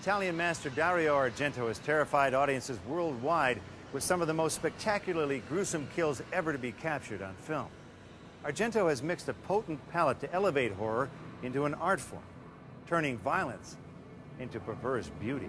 Italian master Dario Argento has terrified audiences worldwide with some of the most spectacularly gruesome kills ever to be captured on film. Argento has mixed a potent palette to elevate horror into an art form, turning violence into perverse beauty.